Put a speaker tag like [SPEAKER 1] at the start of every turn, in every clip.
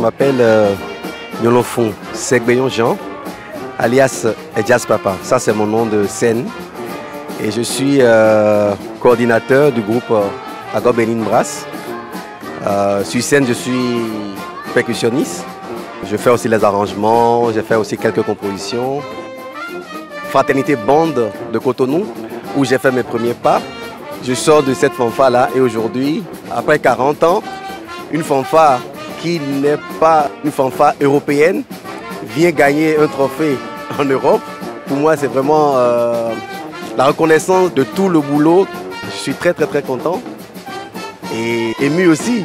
[SPEAKER 1] m'appelle Nyolofon Segbeyon Jean, alias Jazz Papa. Ça, c'est mon nom de scène. Et je suis coordinateur du groupe Agor Benin Brass. Sur scène, je suis percussionniste. Je fais aussi les arrangements, j'ai fait aussi quelques compositions. Fraternité Bande de Cotonou, où j'ai fait mes premiers pas. Je sors de cette fanfare-là et aujourd'hui, après 40 ans, une fanfare qui n'est pas une fanfare européenne vient gagner un trophée en Europe. Pour moi, c'est vraiment la reconnaissance de tout le boulot. Je suis très content et ému aussi.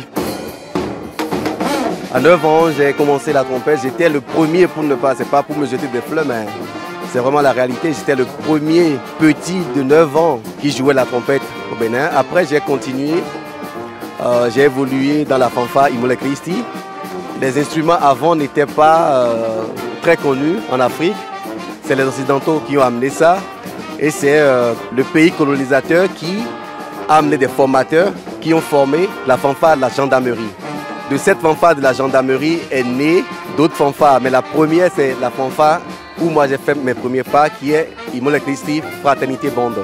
[SPEAKER 1] À 9 ans, j'ai commencé la trompette. J'étais le premier pour ne pas, c'est pas pour me jeter des fleurs, mais c'est vraiment la réalité. J'étais le premier petit de 9 ans qui jouait la trompette au Bénin. Après, j'ai continué. J'ai évolué dans la fanfare Imolé Christi. Les instruments avant n'étaient pas très connus en Afrique. C'est les Occidentaux qui ont amené ça. Et c'est le pays colonisateur qui a amené des formateurs qui ont formé la fanfare de la gendarmerie. De cette fanfare de la gendarmerie est née d'autres fanfares. Mais la première, c'est la fanfare où moi j'ai fait mes premiers pas, qui est Imolé Christi Fraternité Bande.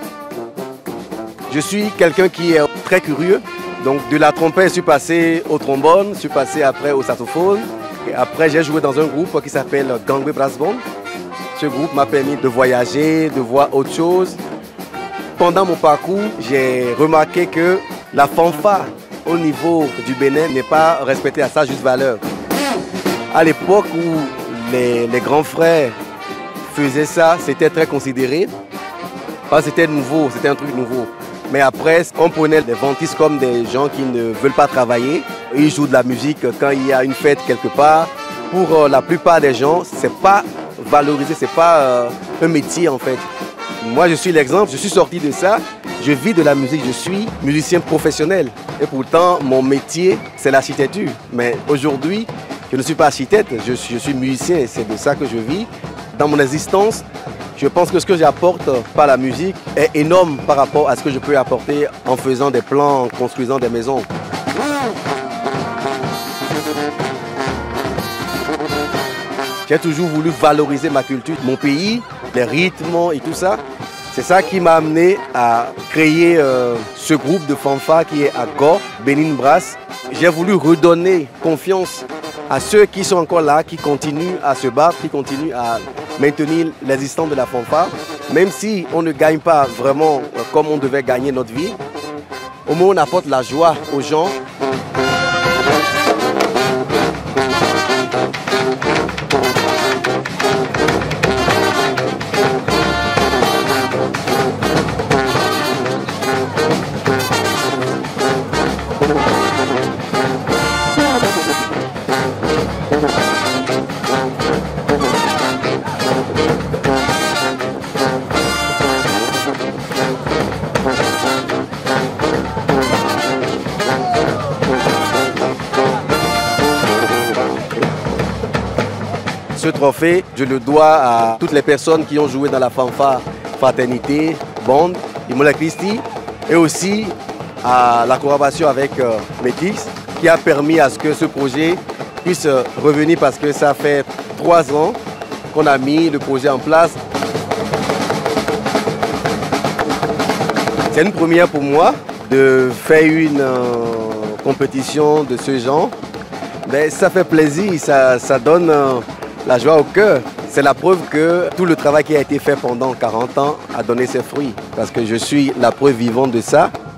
[SPEAKER 1] Je suis quelqu'un qui est très curieux. Donc de la trompette, je suis passé au trombone, je suis passé après au saxophone. Et après, j'ai joué dans un groupe qui s'appelle Gangway Brass Band. Ce groupe m'a permis de voyager, de voir autre chose. Pendant mon parcours, j'ai remarqué que la fanfare au niveau du Bénin n'est pas respectée à sa juste valeur. À l'époque où les grands frères faisaient ça, c'était très considéré. C'était nouveau, c'était un truc nouveau. Mais après, on prenait des ventistes comme des gens qui ne veulent pas travailler. Ils jouent de la musique quand il y a une fête quelque part. Pour la plupart des gens, ce n'est pas valorisé, ce n'est pas un métier en fait. Moi, je suis l'exemple, je suis sorti de ça. Je vis de la musique, je suis musicien professionnel. Et pourtant, mon métier, c'est l'architecture. Mais aujourd'hui, je ne suis pas architecte, je suis musicien et c'est de ça que je vis. Dans mon existence, je pense que ce que j'apporte par la musique est énorme par rapport à ce que je peux apporter en faisant des plans, en construisant des maisons. J'ai toujours voulu valoriser ma culture, mon pays, les rythmes et tout ça. C'est ça qui m'a amené à créer ce groupe de fanfare qui est Agor Benin Brass. J'ai voulu redonner confiance à ceux qui sont encore là, qui continuent à se battre, qui continuent à maintenir l'existence de la fanfare. Même si on ne gagne pas vraiment comme on devait gagner notre vie, au moins on apporte la joie aux gens. Ce trophée, je le dois à toutes les personnes qui ont joué dans la fanfare Fraternité Bande, Imolé Christi, et aussi à la collaboration avec Métis, qui a permis à ce que ce projet puisse revenir parce que ça fait 3 ans qu'on a mis le projet en place. C'est une première pour moi de faire une compétition de ce genre. Mais ça fait plaisir, ça donne la joie au cœur. C'est la preuve que tout le travail qui a été fait pendant 40 ans a donné ses fruits. Parce que je suis la preuve vivante de ça.